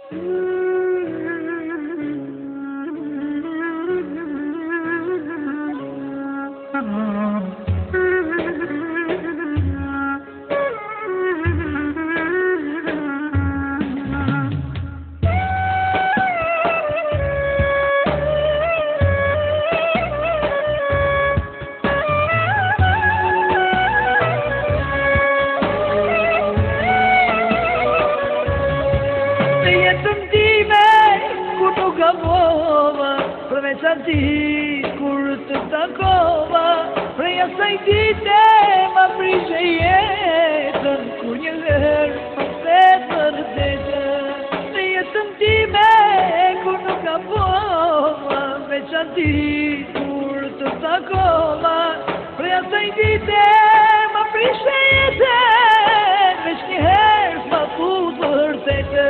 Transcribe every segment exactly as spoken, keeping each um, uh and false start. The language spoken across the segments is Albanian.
Promesa ti kur të takova, prej asaj dite ma prishe jetën, kur një herë se përdete. Në jetën time kur nuk ka pova, veçanti kur të takova, prej asaj dite ma prishe jetën, veç një herë s'ma pu përdete.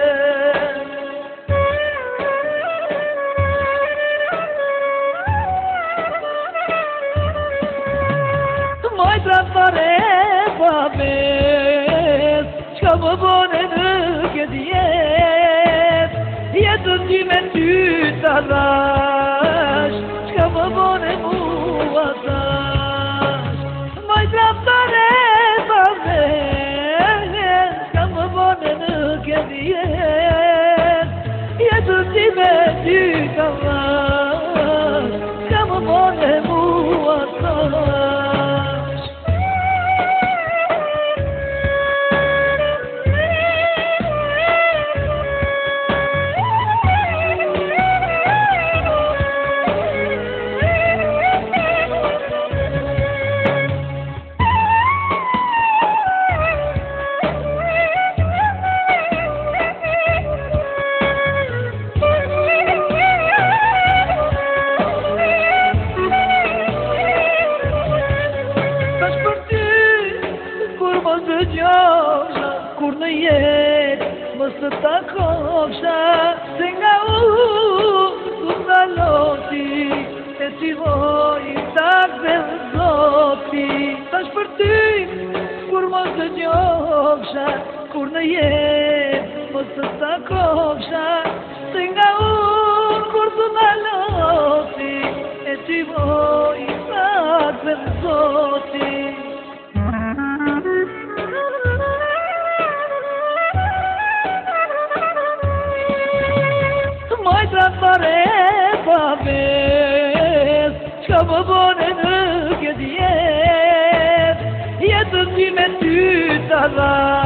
Trafare pa mes, qka më bone në këtë jet, jetën time ty të dhash, qka më bone mua tash. Moj trafare pa mes, qka më bone në këtë jet, jetën time ty të dhash, qka më bone mua tash. Kur në jetë mës të takosha, se nga u të ndaloti, e si voj tak dhe zoti. Tash për ty, kur mës të gjosha, kur në jetë mës të takosha, se nga u kur të ndaloti, e si voj tak dhe zoti. Trafare pa mes, qka më bone në këtë jet, jetën time ty të dhash.